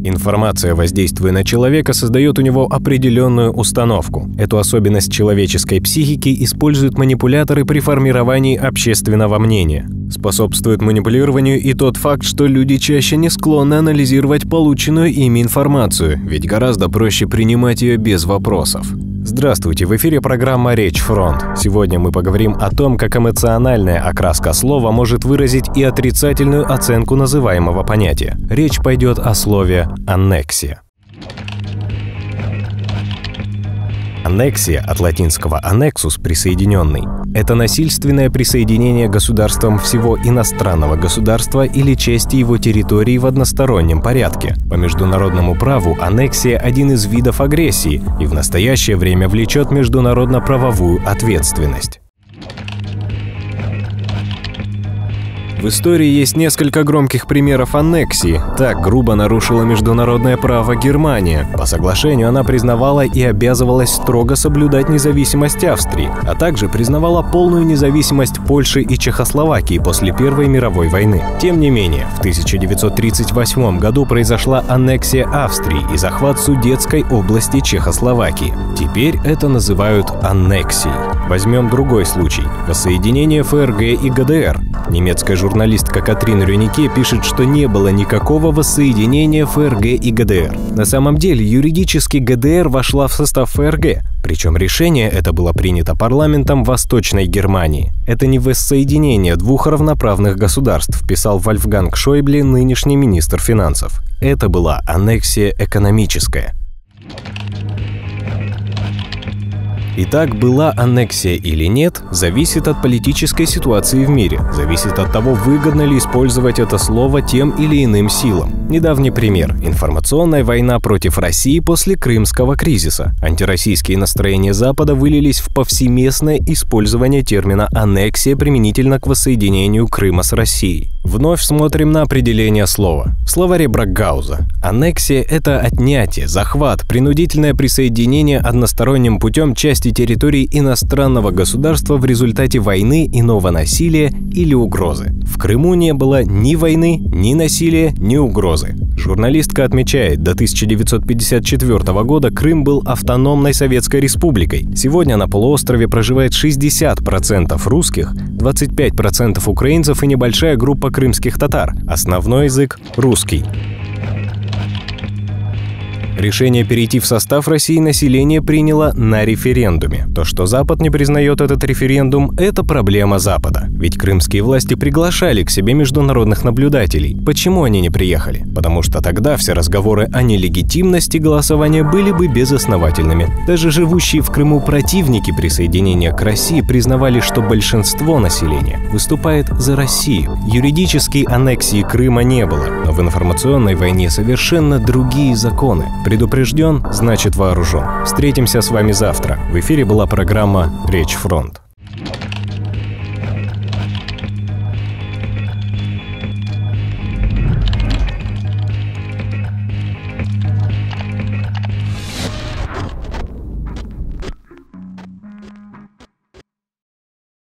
Информация, воздействуя на человека, создает у него определенную установку. Эту особенность человеческой психики используют манипуляторы при формировании общественного мнения. Способствует манипулированию и тот факт, что люди чаще не склонны анализировать полученную ими информацию, ведь гораздо проще принимать ее без вопросов. Здравствуйте, в эфире программа «Речь Фронт». Сегодня мы поговорим о том, как эмоциональная окраска слова может выразить и отрицательную оценку называемого понятия. Речь пойдет о слове «аннексия». Аннексия, от латинского «annexus» – «присоединенный», это насильственное присоединение государством всего иностранного государства или части его территории в одностороннем порядке. По международному праву аннексия – один из видов агрессии и в настоящее время влечет международно-правовую ответственность. В истории есть несколько громких примеров аннексии. Так грубо нарушила международное право Германия. По соглашению она признавала и обязывалась строго соблюдать независимость Австрии, а также признавала полную независимость Польши и Чехословакии после Первой мировой войны. Тем не менее, в 1938 году произошла аннексия Австрии и захват Судетской области Чехословакии. Теперь это называют аннексией. Возьмем другой случай – воссоединение ФРГ и ГДР. Немецкая журналистка Катрин Рёнике пишет, что не было никакого воссоединения ФРГ и ГДР. На самом деле, юридически ГДР вошла в состав ФРГ, причем решение это было принято парламентом Восточной Германии. Это не воссоединение двух равноправных государств, писал Вольфганг Шойбле, нынешний министр финансов. Это была аннексия экономическая. Итак, была аннексия или нет, зависит от политической ситуации в мире, зависит от того, выгодно ли использовать это слово тем или иным силам. Недавний пример – информационная война против России после Крымского кризиса. Антироссийские настроения Запада вылились в повсеместное использование термина «аннексия» применительно к воссоединению Крыма с Россией. Вновь смотрим на определение слова. В словаре Брагауза аннексия – это отнятие, захват, принудительное присоединение односторонним путем части территории иностранного государства в результате войны, иного насилия или угрозы. В Крыму не было ни войны, ни насилия, ни угрозы. Журналистка отмечает, до 1954 года Крым был автономной советской республикой. Сегодня на полуострове проживает 60% русских, 25% украинцев и небольшая группа крымских татар. Основной язык – русский. Решение перейти в состав России население приняло на референдуме. То, что Запад не признает этот референдум, это проблема Запада. Ведь крымские власти приглашали к себе международных наблюдателей. Почему они не приехали? Потому что тогда все разговоры о нелегитимности голосования были бы безосновательными. Даже живущие в Крыму противники присоединения к России признавали, что большинство населения выступает за Россию. Юридической аннексии Крыма не было, но в информационной войне совершенно другие законы. Предупрежден, значит вооружен. Встретимся с вами завтра. В эфире была программа «Речь Фронт».